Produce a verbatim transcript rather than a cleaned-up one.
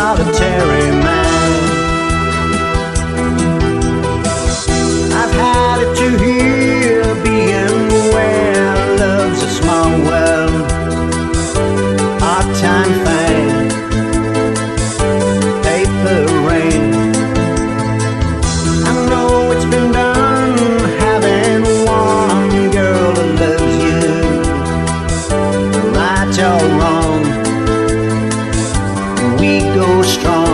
solitary man. I've had it to hear being where love's a small world, part-time thing, paper rain. I know it's been done having one girl that loves you, right or wrong. We go strong.